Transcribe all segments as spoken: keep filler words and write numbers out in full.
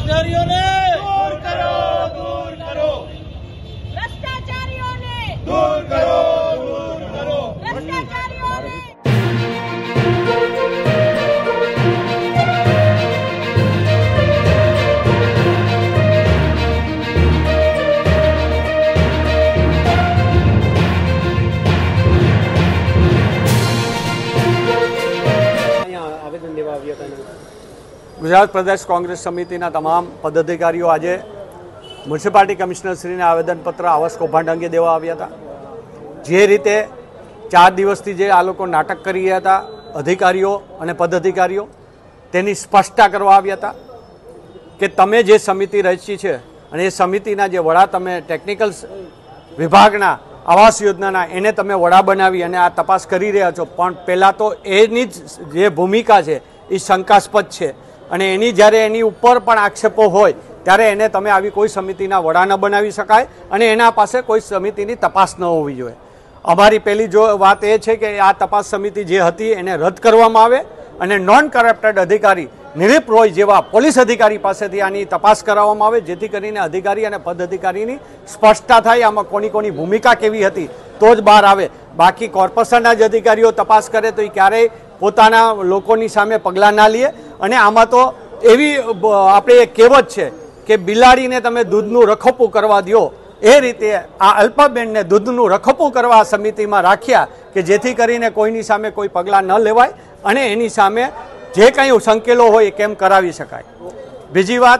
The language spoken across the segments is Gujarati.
ભ્રષ્ટાચારીઓને દૂર કરો, દૂર કરો. ભ્રષ્ટાચારીઓને દૂર કરો, દૂર કરો. ભ્રષ્ટાચારીઓને ગુજરાત પ્રદેશ કોંગ્રેસ સમિતિના તમામ પદાધિકારીઓ આજે મ્યુનિસિપાલિટી કમિશનરશ્રીને આવેદનપત્ર આવાસ કૌભાંડ અંગે દેવા આવ્યા હતા. જે રીતે ચાર દિવસથી જે આ લોકો નાટક કરી રહ્યા હતા અધિકારીઓ અને પદાધિકારીઓ, તેની સ્પષ્ટતા કરવા આવ્યા હતા કે તમે જે સમિતિ રચી છે અને એ સમિતિના જે વડા તમે ટેકનિકલ વિભાગના આવાસ યોજનાના એને તમે વડા બનાવી અને આ તપાસ કરી રહ્યા છો, પણ પહેલાં તો એની જ જે ભૂમિકા છે એ શંકાસ્પદ છે અને એની જ્યારે એની ઉપર પણ આક્ષેપો હોય ત્યારે એને તમે આવી કોઈ સમિતિના વડા ન બનાવી શકાય અને એના પાસે કોઈ સમિતિની તપાસ ન હોવી જોઈએ. અમારી પહેલી જો વાત એ છે કે આ તપાસ સમિતિ જે હતી એને રદ કરવામાં આવે અને નોન કરપ્ટેડ અધિકારી નિરીપ રોય જેવા પોલીસ અધિકારી પાસેથી આની તપાસ કરાવવામાં આવે, જેથી કરીને અધિકારી અને પદ અધિકારીની સ્પષ્ટતા થાય આમાં કોની કોની ભૂમિકા કેવી હતી તો જ બહાર આવે. બાકી કોર્પોરેશનના જ અધિકારીઓ તપાસ કરે તો એ ક્યારેય પોતાના લોકોની સામે પગલાં ના લે. અને આમાં તો એવી આપણે એક કહેવત છે કે બિલાડીને તમે દૂધનું રખોપું કરવા દો, એ રીતે આ અલ્પાબેનને દૂધનું રખોપું કરવા આ સમિતિમાં રાખ્યા કે જેથી કરીને કોઈની સામે કોઈ પગલાં ન લેવાય અને એની સામે જે કંઈ સંકેલો હોય એ કેમ કરાવી શકાય. બીજી વાત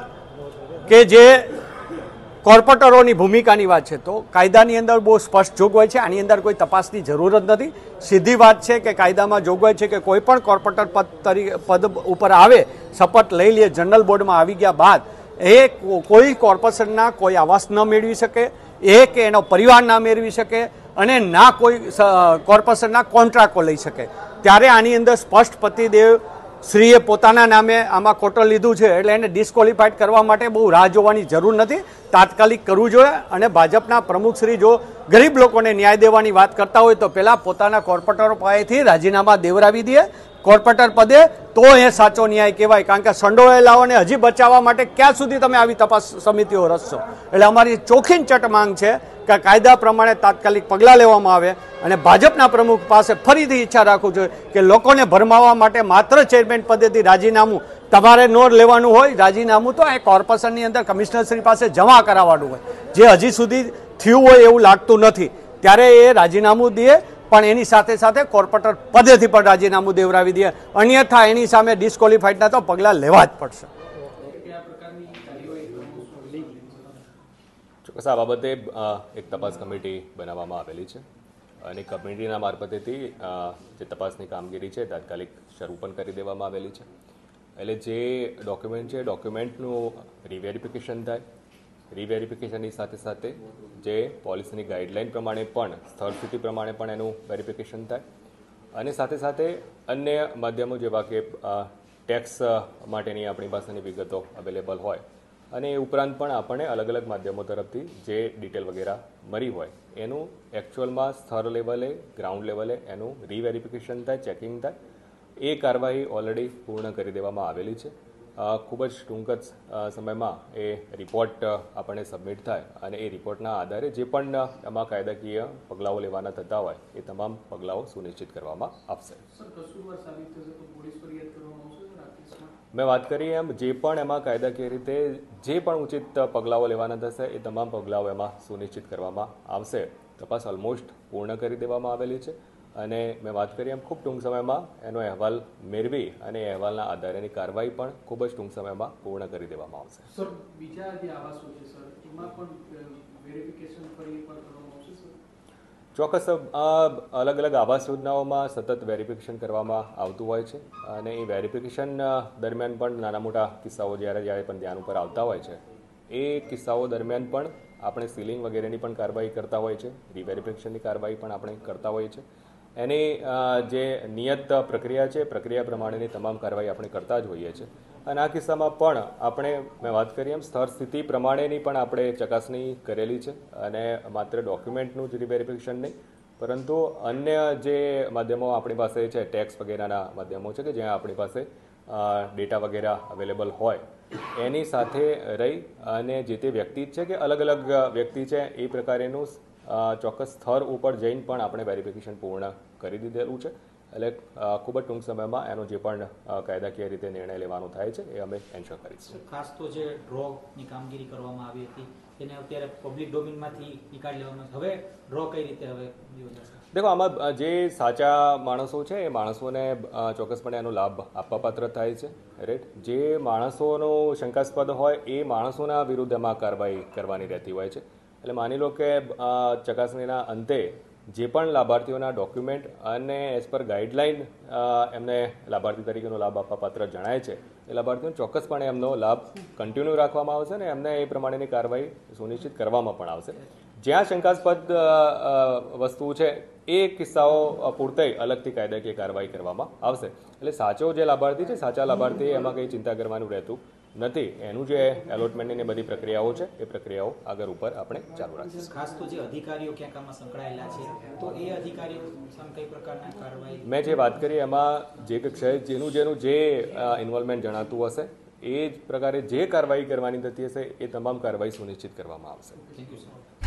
કે જે કોર્પોરેટરોની ભૂમિકાની વાત છે તો કાયદાની અંદર બહુ સ્પષ્ટ જોગવાઈ છે, આની અંદર કોઈ તપાસની જરૂર જ નથી. સીધી વાત છે કે કાયદામાં જોગવાઈ છે કે કોઈ પણ કોર્પોરેટર પદ તરીકે પદ ઉપર આવે, શપથ લઈ લે, જનરલ બોર્ડમાં આવી ગયા બાદ એ કોઈ કોર્પોરેશનના કોઈ આવાસ ન મેળવી શકે, એ કે એનો પરિવાર ના મેળવી શકે અને ના કોઈ કોર્પોરેશનના કોન્ટ્રાક્ટો લઈ શકે. ત્યારે આની અંદર સ્પષ્ટ પતિદેવ શ્રીએ પોતાના નામે આમાં કોટર લીધું છે એટલે એને ડિસ્કોલિફાઈડ કરવા માટે બહુ રાહ જોવાની જરૂર નથી, તાત્કાલિક કરવું જોઈએ. અને ભાજપના પ્રમુખ શ્રી જો ગરીબ લોકોને ન્યાય દેવાની વાત કરતા હોય તો પહેલાં પોતાના કોર્પોરેટરો પાસેથી રાજીનામા દેવરાવી દે કોર્પોરેટર પદે, તો એ સાચો ન્યાય કહેવાય. કારણ કે સંડોવાયેલાઓને હજી બચાવવા માટે ક્યાં સુધી તમે આવી તપાસ સમિતિઓ રચશો? એટલે અમારી ચોખીન ચટ માંગ છે કે કાયદા પ્રમાણે તાત્કાલિક પગલાં લેવામાં આવે. અને ભાજપના પ્રમુખ પાસે ફરીથી ઈચ્છા રાખું છું કે લોકોને ભરમાવવા માટે માત્ર ચેરમેન પદેથી રાજીનામું તમારે ન લેવાનું હોય, રાજીનામું તો એ કોર્પોરેશનની અંદર કમિશનરશ્રી પાસે જમા કરાવવાનું હોય, જે હજી સુધી થયું હોય એવું લાગતું નથી. ત્યારે એ રાજીનામું દે, પણ એની સાથે સાથે કોર્પોરેટર પદેથી પણ રાજીનામું દેવરાવી દે, અન્યથા એની સામે ડિસ્કોલિફાઈડના તો પગલાં લેવા જ પડશે. ચોક્કસ આ બાબતે એક તપાસ કમિટી બનાવવામાં આવેલી છે અને કમિટીના મારફતેથી જે તપાસની કામગીરી છે તાત્કાલિક શરૂ પણ કરી દેવામાં આવેલી છે. એટલે જે ડોક્યુમેન્ટ છે ડોક્યુમેન્ટનું રીવેરિફિકેશન થાય, રીવેરિફિકેશનની સાથે સાથે જે પોલિસીની ગાઈડલાઇન પ્રમાણે પણ સ્થળ સ્થિતિ પ્રમાણે પણ એનું વેરિફિકેશન થાય અને સાથે સાથે અન્ય માધ્યમો જેવા કે ટેક્સ માટેની આપણી પાસેની વિગતો અવેલેબલ હોય અને એ ઉપરાંત પણ આપણને અલગ અલગ માધ્યમો તરફથી જે ડિટેલ વગેરે મળી હોય એનું એકચ્યુઅલમાં સ્થળ લેવલે, ગ્રાઉન્ડ લેવલે એનું રીવેરિફિકેશન થાય, ચેકિંગ થાય. એ કાર્યવાહી ઓલરેડી પૂર્ણ કરી દેવામાં આવેલી છે. ખૂબ જ ટૂંક જ સમયમાં એ રિપોર્ટ આપણને સબમિટ થાય અને એ રિપોર્ટના આધારે જે પણ એમાં કાયદાકીય પગલાઓ લેવાના થતા હોય એ તમામ પગલાઓ સુનિશ્ચિત કરવામાં આવશે. મેં વાત કરી એમ જે પણ એમાં કાયદાકીય રીતે જે પણ ઉચિત પગલાઓ લેવાના થશે એ તમામ પગલાઓ એમાં સુનિશ્ચિત કરવામાં આવશે. તપાસ ઓલમોસ્ટ પૂર્ણ કરી દેવામાં આવેલી છે અને મેં વાત કરી એમ ખૂબ ટૂંક સમયમાં એનો અહેવાલ મેળવી અને એ અહેવાલના આધારેની કાર્યવાહી પણ ખૂબ જ ટૂંક સમયમાં પૂર્ણ કરી દેવામાં આવશે. સર, બીજા જે આવાસો છે સર, એમાં પણ વેરિફિકેશન ફરી એકવાર કરવામાં આવશે સર? ચોક્કસ અલગ અલગ આવાસ યોજનાઓમાં સતત વેરિફિકેશન કરવામાં આવતું હોય છે અને એ વેરિફિકેશન દરમિયાન પણ નાના મોટા કિસ્સાઓ જ્યારે જ્યારે પણ ધ્યાન ઉપર આવતા હોય છે એ કિસ્સાઓ દરમિયાન પણ આપણે સીલિંગ વગેરેની પણ કાર્યવાહી કરતા હોય છે, રીવેરિફિકેશનની કાર્યવાહી પણ આપણે કરતા હોઈએ છીએ. એની જે નિયત પ્રક્રિયા છે પ્રક્રિયા પ્રમાણેની તમામ કાર્યવાહી આપણે કરતા જ હોઈએ છીએ અને આ કિસ્સામાં પણ આપણે મેં વાત કરી એમ સ્થળ સ્થિતિ પ્રમાણેની પણ આપણે ચકાસણી કરેલી છે અને માત્ર ડોક્યુમેન્ટનું જ રીવેરિફિકેશન નહીં પરંતુ અન્ય જે માધ્યમો આપણી પાસે છે ટેક્સ વગેરેના માધ્યમો છે કે જ્યાં આપણી પાસે ડેટા વગેરે અવેલેબલ હોય એની સાથે રહી અને જે તે વ્યક્તિ છે કે અલગ અલગ વ્યક્તિ છે એ પ્રકારેનું ચોક્કસ સ્તર ઉપર જઈને પણ આપણે વેરિફિકેશન પૂર્ણ કરી દીધેલું છે. એટલે ખૂબ જ ટૂંક સમયમાં એનો જે પણ કાયદાકીય રીતે નિર્ણય લેવાનો થાય છે એ અમે એન્શ્યોર કરીશું. ખાસ તો જે ડ્રોની કામગીરી કરવામાં આવી હતી એને અત્યારે પબ્લિક ડોમેનમાંથી નીકાળી લેવામાં હવે ડ્રો કઈ રીતે હવે યોજાશે? દેખો, આમાં જે સાચા માણસો છે એ માણસોને ચોક્કસપણે એનો લાભ આપવાપાત્ર થાય છે. રાઈટ, જે માણસોનો શંકાસ્પદ હોય એ માણસોના વિરુદ્ધ એમાં કાર્યવાહી કરવાની રહેતી હોય છે. એટલે માની લો કે ચકાસણીના અંતે જે પણ લાભાર્થીઓના ડોક્યુમેન્ટ અને એઝ પર ગાઈડલાઇન એમને લાભાર્થી તરીકેનો લાભ આપવા પાત્ર જણાય છે એ લાભાર્થીઓને ચોક્કસપણે એમનો લાભ કન્ટિન્યુ રાખવામાં આવશે અને એમને એ પ્રમાણેની કાર્યવાહી સુનિશ્ચિત કરવામાં પણ આવશે. જ્યાં શંકાસ્પદ વસ્તુ છે એ કિસ્સાઓ પૂરતે અલગથી કાયદાકીય કાર્યવાહી કરવામાં આવશે. એટલે સાચો જે લાભાર્થી છે, સાચા લાભાર્થી એમાં કંઈ ચિંતા કરવાનું રહેતું નથી. એનું જે એલોટમેન્ટની બધી પ્રક્રિયાઓ છે એ પ્રક્રિયાઓ આગળ ઉપર આપણે ચાલુ રાખીશું. ખાસ તો જે અધિકારીઓ ક્યાંક આમાં સંકળાયેલા છે તો એ અધિકારીઓ સામે કઈ પ્રકારના કાર્યવાહી? મેં જે વાત કરી એમાં જે ક્ષય જેનું જેનું જે ઇન્વોલ્વમેન્ટ જણાતું હશે એ જ પ્રકારે જે કાર્યવાહી કરવાની થતી હશે એ તમામ કાર્યવાહી સુનિશ્ચિત કરવામાં આવશે. Thank you sir.